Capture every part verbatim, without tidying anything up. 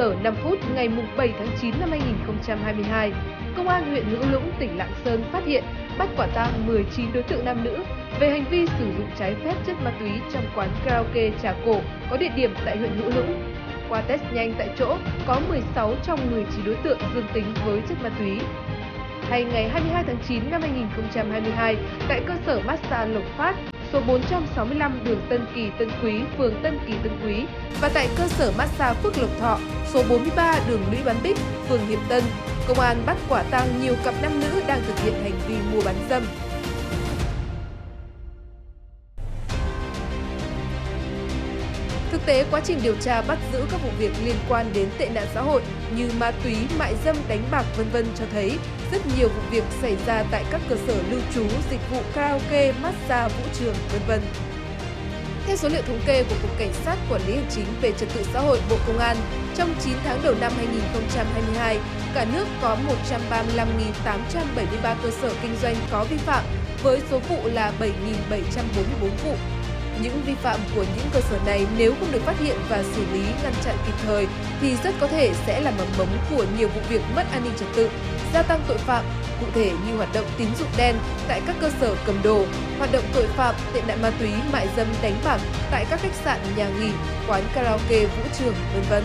giờ năm phút ngày bảy tháng chín năm hai nghìn không trăm hai mươi hai, Công an huyện Hữu Lũng, tỉnh Lạng Sơn phát hiện, bắt quả tang mười chín đối tượng nam nữ về hành vi sử dụng trái phép chất ma túy trong quán karaoke Trà Cổ có địa điểm tại huyện Hữu Lũng. Qua test nhanh tại chỗ, có mười sáu trong mười chín đối tượng dương tính với chất ma túy. Hay ngày hai mươi hai tháng chín năm hai nghìn không trăm hai mươi hai, tại cơ sở massage Lộc Phát, số bốn trăm sáu mươi lăm đường Tân Kỳ Tân Quý, phường Tân Kỳ Tân Quý và tại cơ sở massage Phước Lộc Thọ, số bốn mươi ba đường Lũy Bán Bích, phường Hiệp Tân, công an bắt quả tang nhiều cặp nam nữ đang thực hiện hành vi mua bán dâm. Thực tế, quá trình điều tra bắt giữ các vụ việc liên quan đến tệ nạn xã hội như ma túy, mại dâm, đánh bạc vân vân cho thấy rất nhiều vụ việc xảy ra tại các cơ sở lưu trú, dịch vụ karaoke, massage, vũ trường vân vân. Theo số liệu thống kê của Cục Cảnh sát Quản lý Hành chính về Trật tự xã hội Bộ Công an, trong chín tháng đầu năm hai nghìn không trăm hai mươi hai, cả nước có một trăm ba mươi lăm nghìn tám trăm bảy mươi ba cơ sở kinh doanh có vi phạm, với số vụ là bảy nghìn bảy trăm bốn mươi bốn vụ. Những vi phạm của những cơ sở này nếu không được phát hiện và xử lý ngăn chặn kịp thời thì rất có thể sẽ là mầm mống của nhiều vụ việc mất an ninh trật tự, gia tăng tội phạm, cụ thể như hoạt động tín dụng đen tại các cơ sở cầm đồ, hoạt động tội phạm, tệ nạn ma túy, mại dâm, đánh bạc tại các khách sạn, nhà nghỉ, quán karaoke, vũ trường, vân vân.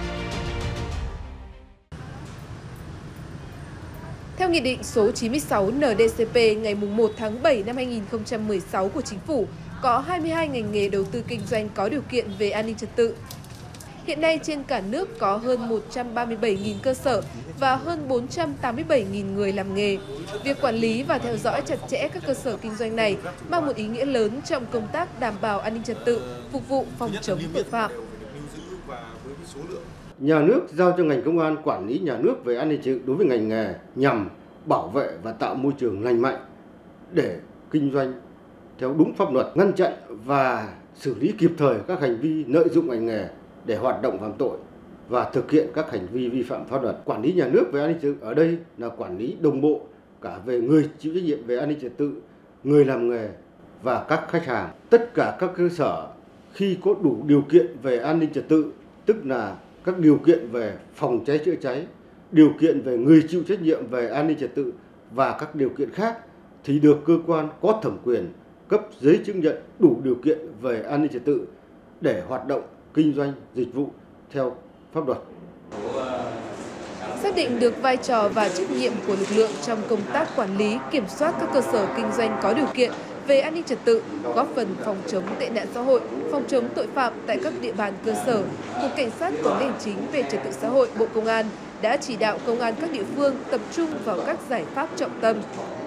Theo Nghị định số chín mươi sáu N D C P ngày một tháng bảy năm hai nghìn không trăm mười sáu của Chính phủ, có hai mươi hai ngành nghề đầu tư kinh doanh có điều kiện về an ninh trật tự. Hiện nay trên cả nước có hơn một trăm ba mươi bảy nghìn cơ sở và hơn bốn trăm tám mươi bảy nghìn người làm nghề. Việc quản lý và theo dõi chặt chẽ các cơ sở kinh doanh này mang một ý nghĩa lớn trong công tác đảm bảo an ninh trật tự, phục vụ phòng chống tội phạm. Nhà nước giao cho ngành công an quản lý nhà nước về an ninh trật tự đối với ngành nghề nhằm bảo vệ và tạo môi trường lành mạnh để kinh doanh theo đúng pháp luật, ngăn chặn và xử lý kịp thời các hành vi lợi dụng ngành nghề để hoạt động phạm tội và thực hiện các hành vi vi phạm pháp luật. Quản lý nhà nước về an ninh trật tự ở đây là quản lý đồng bộ cả về người chịu trách nhiệm về an ninh trật tự, người làm nghề và các khách hàng. Tất cả các cơ sở khi có đủ điều kiện về an ninh trật tự, tức là các điều kiện về phòng cháy chữa cháy, điều kiện về người chịu trách nhiệm về an ninh trật tự và các điều kiện khác thì được cơ quan có thẩm quyền cấp giấy chứng nhận đủ điều kiện về an ninh trật tự để hoạt động kinh doanh dịch vụ theo pháp luật. Xác định được vai trò và trách nhiệm của lực lượng trong công tác quản lý, kiểm soát các cơ sở kinh doanh có điều kiện về an ninh trật tự, góp phần phòng chống tệ nạn xã hội, phòng chống tội phạm tại các địa bàn cơ sở, Cục Cảnh sát Quản lý Hành chính về Trật tự xã hội Bộ Công an đã chỉ đạo công an các địa phương tập trung vào các giải pháp trọng tâm.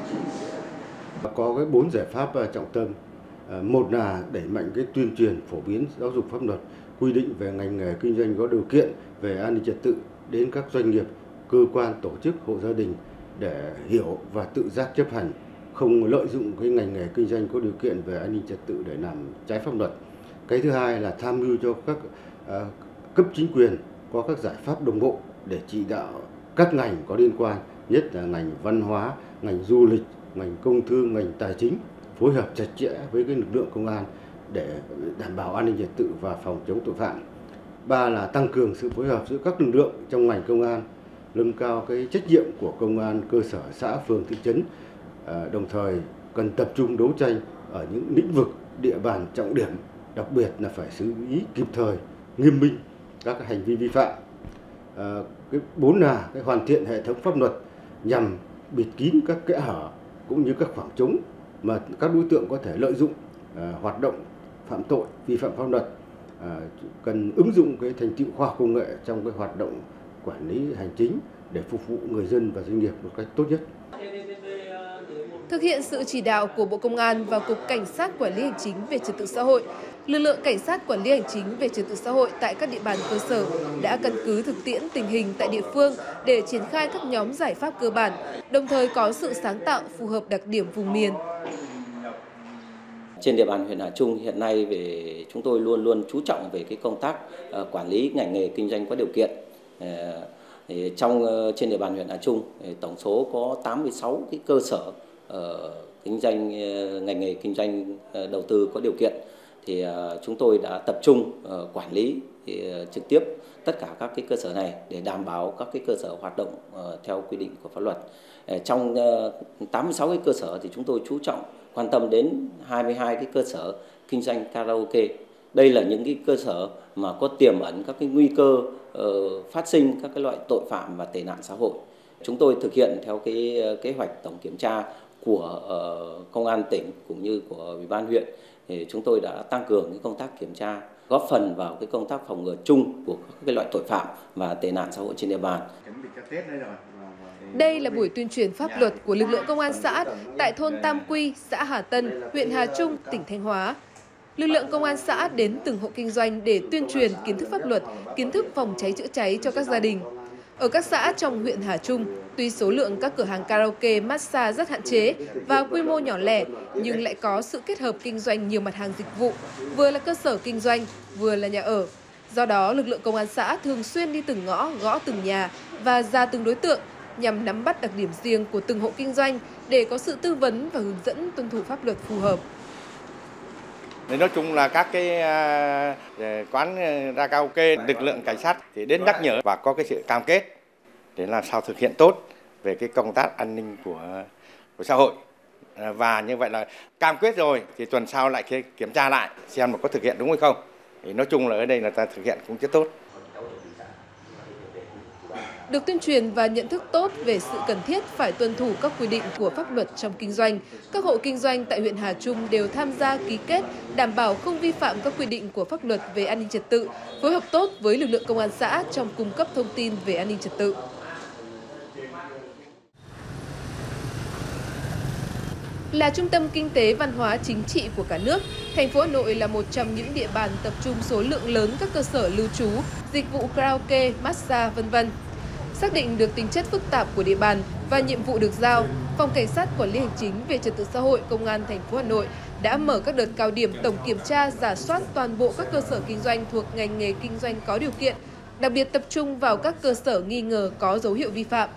Có cái bốn giải pháp trọng tâm. Một là đẩy mạnh cái tuyên truyền phổ biến giáo dục pháp luật, quy định về ngành nghề kinh doanh có điều kiện về an ninh trật tự đến các doanh nghiệp, cơ quan, tổ chức, hộ gia đình để hiểu và tự giác chấp hành, không lợi dụng cái ngành nghề kinh doanh có điều kiện về an ninh trật tự để làm trái pháp luật. Cái thứ hai là tham mưu cho các uh, cấp chính quyền có các giải pháp đồng bộ để chỉ đạo các ngành có liên quan, nhất là ngành văn hóa, ngành du lịch, ngành công thương, ngành tài chính, phối hợp chặt chẽ với cái lực lượng công an để đảm bảo an ninh trật tự và phòng chống tội phạm. Ba là tăng cường sự phối hợp giữa các lực lượng trong ngành công an, nâng cao cái trách nhiệm của công an cơ sở, xã, phường, thị trấn, à, đồng thời cần tập trung đấu tranh ở những lĩnh vực, địa bàn trọng điểm, đặc biệt là phải xử lý kịp thời, nghiêm minh các hành vi vi phạm. À, cái bốn là cái hoàn thiện hệ thống pháp luật nhằm bịt kín các kẽ hở cũng như các khoảng trống mà các đối tượng có thể lợi dụng à, hoạt động phạm tội, vi phạm pháp luật. À, cần ứng dụng cái thành tựu khoa học công nghệ trong cái hoạt động quản lý hành chính để phục vụ người dân và doanh nghiệp một cách tốt nhất. Thực hiện sự chỉ đạo của Bộ Công an và Cục Cảnh sát Quản lý Hành chính về Trật tự xã hội, lực lượng Cảnh sát Quản lý Hành chính về Trật tự xã hội tại các địa bàn cơ sở đã căn cứ thực tiễn tình hình tại địa phương để triển khai các nhóm giải pháp cơ bản, đồng thời có sự sáng tạo phù hợp đặc điểm vùng miền. Trên địa bàn huyện Hà Trung hiện nay về chúng tôi luôn luôn chú trọng về cái công tác uh, quản lý ngành nghề kinh doanh có điều kiện. Uh, thì trong uh, trên địa bàn huyện Hà Trung tổng số có tám mươi sáu cái cơ sở uh, kinh doanh uh, ngành nghề kinh doanh uh, đầu tư có điều kiện. Thì uh, chúng tôi đã tập trung uh, quản lý trực tiếp tất cả các cái cơ sở này để đảm bảo các cái cơ sở hoạt động theo quy định của pháp luật. Trong tám mươi sáu cái cơ sở thì chúng tôi chú trọng quan tâm đến hai mươi hai cái cơ sở kinh doanh karaoke. Đây là những cái cơ sở mà có tiềm ẩn các cái nguy cơ uh, phát sinh các cái loại tội phạm và tệ nạn xã hội. Chúng tôi thực hiện theo cái kế hoạch tổng kiểm tra của uh, công an tỉnh cũng như của Ủy ban huyện, thì chúng tôi đã tăng cường cái công tác kiểm tra, góp phần vào cái công tác phòng ngừa chung của các cái loại tội phạm và tệ nạn xã hội trên địa bàn. Đây là buổi tuyên truyền pháp luật của lực lượng công an xã tại thôn Tam Quy, xã Hà Tân, huyện Hà Trung, tỉnh Thanh Hóa. Lực lượng công an xã đến từng hộ kinh doanh để tuyên truyền kiến thức pháp luật, kiến thức phòng cháy chữa cháy cho các gia đình. Ở các xã trong huyện Hà Trung, tuy số lượng các cửa hàng karaoke, massage rất hạn chế và quy mô nhỏ lẻ, nhưng lại có sự kết hợp kinh doanh nhiều mặt hàng dịch vụ, vừa là cơ sở kinh doanh, vừa là nhà ở. Do đó, lực lượng công an xã thường xuyên đi từng ngõ, gõ từng nhà và ra từng đối tượng nhằm nắm bắt đặc điểm riêng của từng hộ kinh doanh để có sự tư vấn và hướng dẫn tuân thủ pháp luật phù hợp. Nói chung là các cái quán karaoke, lực lượng cảnh sát thì đến nhắc nhở và có cái sự cam kết để làm sao thực hiện tốt về cái công tác an ninh của của xã hội. Và như vậy là cam kết rồi thì tuần sau lại kiểm tra lại xem mà có thực hiện đúng hay không. Thì nói chung là ở đây là ta thực hiện cũng rất tốt. Được tuyên truyền và nhận thức tốt về sự cần thiết phải tuân thủ các quy định của pháp luật trong kinh doanh, các hộ kinh doanh tại huyện Hà Trung đều tham gia ký kết đảm bảo không vi phạm các quy định của pháp luật về an ninh trật tự, phối hợp tốt với lực lượng công an xã trong cung cấp thông tin về an ninh trật tự. Là trung tâm kinh tế văn hóa chính trị của cả nước, thành phố Hà Nội là một trong những địa bàn tập trung số lượng lớn các cơ sở lưu trú, dịch vụ karaoke, massage, vân vân. Xác định được tính chất phức tạp của địa bàn và nhiệm vụ được giao, Phòng Cảnh sát Quản lý Hành chính về Trật tự xã hội Công an thành phố Hà Nội đã mở các đợt cao điểm tổng kiểm tra, rà soát toàn bộ các cơ sở kinh doanh thuộc ngành nghề kinh doanh có điều kiện, đặc biệt tập trung vào các cơ sở nghi ngờ có dấu hiệu vi phạm.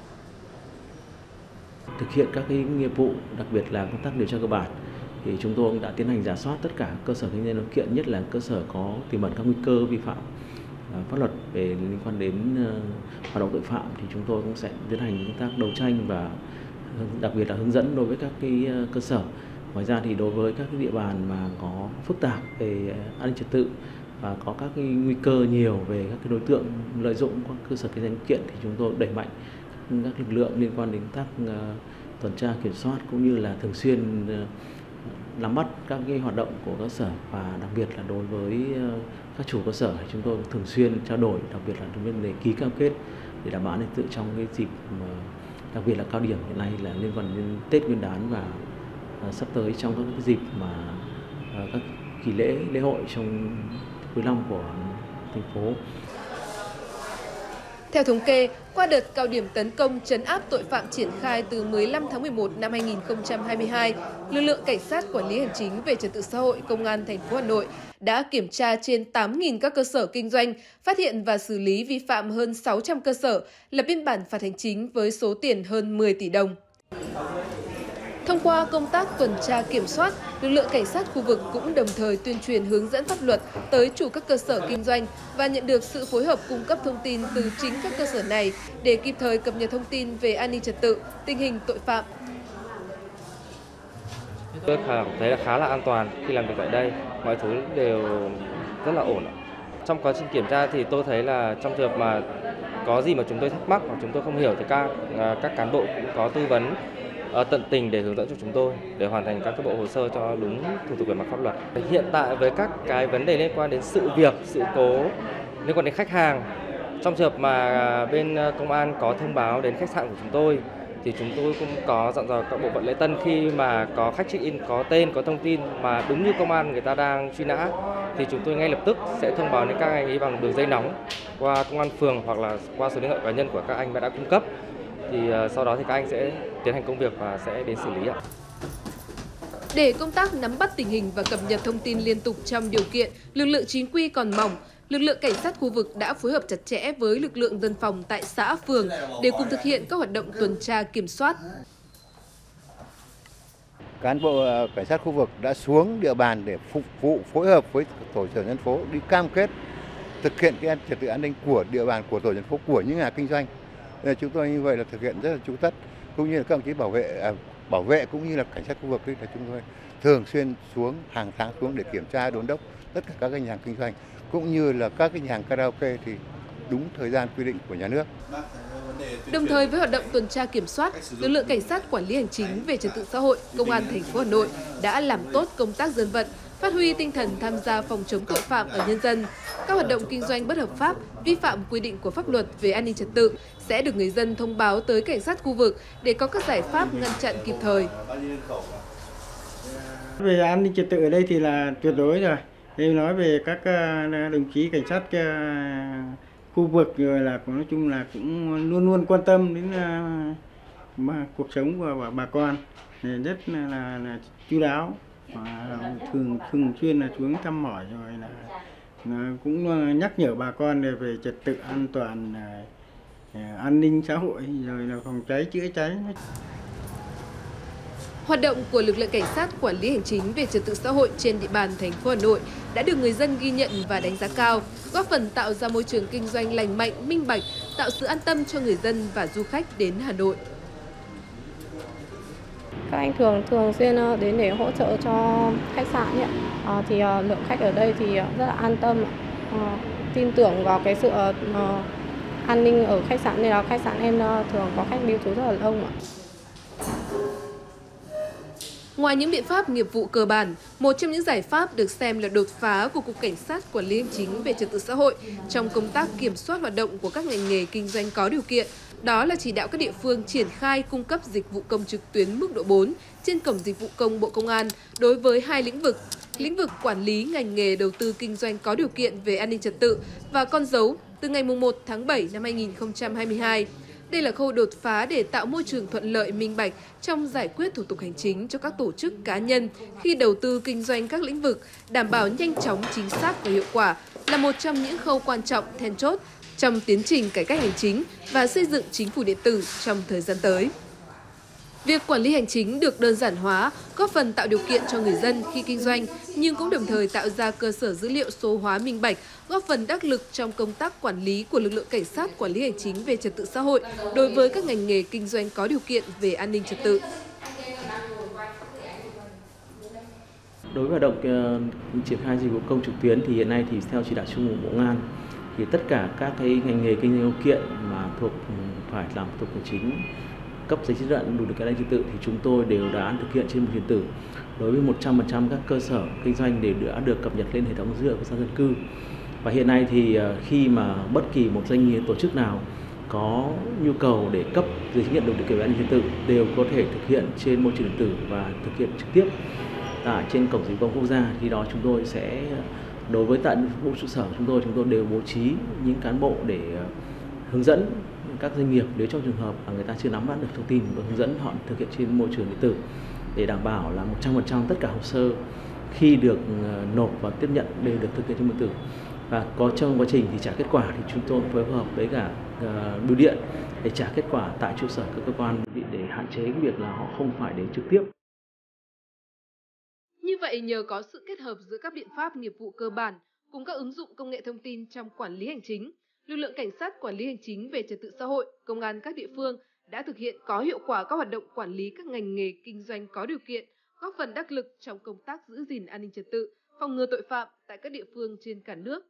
Thực hiện các cái nghiệp vụ, đặc biệt là công tác điều tra cơ bản, thì chúng tôi đã tiến hành rà soát tất cả cơ sở kinh doanh điều kiện, nhất là cơ sở có tiềm ẩn các nguy cơ vi phạm pháp luật về liên quan đến hoạt động tội phạm, thì chúng tôi cũng sẽ tiến hành công tác đấu tranh và đặc biệt là hướng dẫn đối với các cái cơ sở. Ngoài ra thì đối với các cái địa bàn mà có phức tạp về an ninh trật tự và có các cái nguy cơ nhiều về các cái đối tượng lợi dụng các cơ sở kinh doanh kiện, thì chúng tôi đẩy mạnh các lực lượng liên quan đến tác tuần tra kiểm soát cũng như là thường xuyên nắm bắt các cái hoạt động của cơ sở, và đặc biệt là đối với các chủ cơ sở chúng tôi thường xuyên trao đổi, đặc biệt là trong vấn đề ký cam kết để đảm bảo an ninh trật tự trong cái dịp mà đặc biệt là cao điểm hiện nay là liên quan đến Tết Nguyên đán và sắp tới trong các cái dịp mà các kỳ lễ lễ hội trong cuối năm của thành phố. Theo thống kê, qua đợt cao điểm tấn công trấn áp tội phạm triển khai từ mười lăm tháng mười một năm hai nghìn không trăm hai mươi hai, lực lượng Cảnh sát Quản lý Hành chính về Trật tự xã hội Công an thành phố Hà Nội đã kiểm tra trên tám nghìn các cơ sở kinh doanh, phát hiện và xử lý vi phạm hơn sáu trăm cơ sở, lập biên bản phạt hành chính với số tiền hơn mười tỷ đồng. Thông qua công tác tuần tra kiểm soát, lực lượng cảnh sát khu vực cũng đồng thời tuyên truyền hướng dẫn pháp luật tới chủ các cơ sở kinh doanh và nhận được sự phối hợp cung cấp thông tin từ chính các cơ sở này để kịp thời cập nhật thông tin về an ninh trật tự, tình hình tội phạm. Tôi cảm thấy là khá là an toàn khi làm việc tại đây, mọi thứ đều rất là ổn. Trong quá trình kiểm tra thì tôi thấy là trong trường hợp mà có gì mà chúng tôi thắc mắc hoặc chúng tôi không hiểu thì các các cán bộ cũng có tư vấn tận tình để hướng dẫn cho chúng tôi để hoàn thành các cái bộ hồ sơ cho đúng thủ tục về mặt pháp luật. Hiện tại với các cái vấn đề liên quan đến sự việc, sự cố liên quan đến khách hàng, trong trường hợp mà bên công an có thông báo đến khách sạn của chúng tôi thì chúng tôi cũng có dặn dò các bộ phận lễ tân khi mà có khách check-in có tên, có thông tin mà đúng như công an người ta đang truy nã thì chúng tôi ngay lập tức sẽ thông báo đến các anh ấy bằng đường dây nóng qua công an phường hoặc là qua số điện thoại cá nhân của các anh đã cung cấp. Thì sau đó thì các anh sẽ tiến hành công việc và sẽ đến xử lý ạ. Để công tác nắm bắt tình hình và cập nhật thông tin liên tục trong điều kiện lực lượng chính quy còn mỏng, lực lượng cảnh sát khu vực đã phối hợp chặt chẽ với lực lượng dân phòng tại xã, phường để cùng thực hiện các hoạt động tuần tra kiểm soát. Cán bộ cảnh sát khu vực đã xuống địa bàn để phục vụ phối hợp với tổ trưởng dân phố đi cam kết thực hiện cái trật tự an ninh của địa bàn, của tổ dân phố, của những nhà kinh doanh. Nên chúng tôi như vậy là thực hiện rất là chu tất, cũng như là các đồng chí bảo vệ à, bảo vệ cũng như là cảnh sát khu vực ấy, là chúng tôi thường xuyên xuống hàng tháng xuống để kiểm tra đôn đốc tất cả các cái nhà kinh doanh cũng như là các cái nhà hàng karaoke thì đúng thời gian quy định của nhà nước. Đồng thời với hoạt động tuần tra kiểm soát, lực lượng cảnh sát quản lý hành chính về trật tự xã hội, Công an thành phố Hà Nội đã làm tốt công tác dân vận, phát huy tinh thần tham gia phòng chống tội phạm ở nhân dân. Các hoạt động kinh doanh bất hợp pháp, vi phạm quy định của pháp luật về an ninh trật tự sẽ được người dân thông báo tới cảnh sát khu vực để có các giải pháp ngăn chặn kịp thời. Về an ninh trật tự ở đây thì là tuyệt đối rồi. Nếu nói về các đồng chí cảnh sát khu vực rồi là nói chung là cũng luôn luôn quan tâm đến mà cuộc sống của bà con, rất là, là, là chu đáo và thường thường xuyên là xuống thăm hỏi rồi là, là cũng nhắc nhở bà con về trật tự an toàn, an ninh xã hội rồi là phòng cháy chữa cháy. Hoạt động của lực lượng cảnh sát quản lý hành chính về trật tự xã hội trên địa bàn thành phố Hà Nội đã được người dân ghi nhận và đánh giá cao, góp phần tạo ra môi trường kinh doanh lành mạnh, minh bạch, tạo sự an tâm cho người dân và du khách đến Hà Nội. Các anh thường thường xuyên đến để hỗ trợ cho khách sạn ấy. À, thì lượng khách ở đây thì rất là an tâm, à, tin tưởng vào cái sự uh, an ninh ở khách sạn, nên là khách sạn em thường có khách lưu trú rất là lâu. Ngoài những biện pháp nghiệp vụ cơ bản, một trong những giải pháp được xem là đột phá của Cục Cảnh sát Quản lý Hành chính về trật tự xã hội trong công tác kiểm soát hoạt động của các ngành nghề kinh doanh có điều kiện, đó là chỉ đạo các địa phương triển khai cung cấp dịch vụ công trực tuyến mức độ bốn trên Cổng Dịch vụ Công Bộ Công an đối với hai lĩnh vực, lĩnh vực quản lý ngành nghề đầu tư kinh doanh có điều kiện về an ninh trật tự và con dấu từ ngày mùng một tháng bảy năm hai nghìn không trăm hai mươi hai. Đây là khâu đột phá để tạo môi trường thuận lợi minh bạch trong giải quyết thủ tục hành chính cho các tổ chức cá nhân khi đầu tư kinh doanh các lĩnh vực, đảm bảo nhanh chóng, chính xác và hiệu quả là một trong những khâu quan trọng then chốt trong tiến trình cải cách hành chính và xây dựng chính phủ điện tử trong thời gian tới. Việc quản lý hành chính được đơn giản hóa, góp phần tạo điều kiện cho người dân khi kinh doanh, nhưng cũng đồng thời tạo ra cơ sở dữ liệu số hóa minh bạch, góp phần đắc lực trong công tác quản lý của lực lượng cảnh sát quản lý hành chính về trật tự xã hội đối với các ngành nghề kinh doanh có điều kiện về an ninh trật tự. Đối với hoạt động uh, triển khai dịch vụ công trực tuyến thì hiện nay thì theo chỉ đạo chung của Bộ Công an thì tất cả các cái ngành nghề kinh doanh điều kiện mà thuộc phải làm thủ tục hành chính cấp giấy chứng nhận đủ điều kiện an ninh trật tự thì chúng tôi đều đã thực hiện trên môi trường điện tử đối với một trăm phần trăm các cơ sở kinh doanh đều đã được cập nhật lên hệ thống dữ liệu quốc gia dân cư. Và hiện nay thì khi mà bất kỳ một doanh nghiệp tổ chức nào có nhu cầu để cấp giấy chứng nhận đủ điều kiện an ninh trật tự đều có thể thực hiện trên môi trường điện tử và thực hiện trực tiếp tại trên cổng dịch vụ công quốc gia. Thì đó chúng tôi sẽ đối với tại bộ trụ sở chúng tôi chúng tôi đều bố trí những cán bộ để hướng dẫn các doanh nghiệp nếu trong trường hợp là người ta chưa nắm bắt được thông tin và hướng dẫn họ thực hiện trên môi trường điện tử để đảm bảo là một trăm phần trăm tất cả hồ sơ khi được nộp và tiếp nhận đều được thực hiện trên điện tử. Và có trong quá trình thì trả kết quả thì chúng tôi phối hợp với cả uh, bưu điện để trả kết quả tại trụ sở các cơ quan để hạn chế cái việc là họ không phải đến trực tiếp. Như vậy, nhờ có sự kết hợp giữa các biện pháp nghiệp vụ cơ bản cùng các ứng dụng công nghệ thông tin trong quản lý hành chính, lực lượng cảnh sát quản lý hành chính về trật tự xã hội, công an các địa phương đã thực hiện có hiệu quả các hoạt động quản lý các ngành nghề kinh doanh có điều kiện, góp phần đắc lực trong công tác giữ gìn an ninh trật tự, phòng ngừa tội phạm tại các địa phương trên cả nước.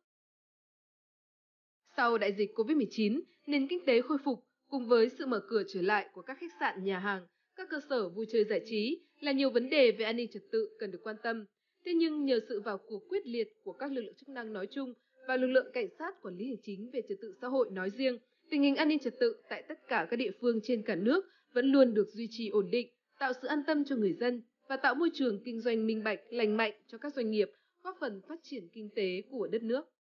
Sau đại dịch Covid mười chín, nền kinh tế khôi phục cùng với sự mở cửa trở lại của các khách sạn, nhà hàng, các cơ sở vui chơi giải trí là nhiều vấn đề về an ninh trật tự cần được quan tâm. Thế nhưng nhờ sự vào cuộc quyết liệt của các lực lượng chức năng nói chung và lực lượng cảnh sát quản lý hành chính về trật tự xã hội nói riêng, tình hình an ninh trật tự tại tất cả các địa phương trên cả nước vẫn luôn được duy trì ổn định, tạo sự an tâm cho người dân và tạo môi trường kinh doanh minh bạch, lành mạnh cho các doanh nghiệp, góp phần phát triển kinh tế của đất nước.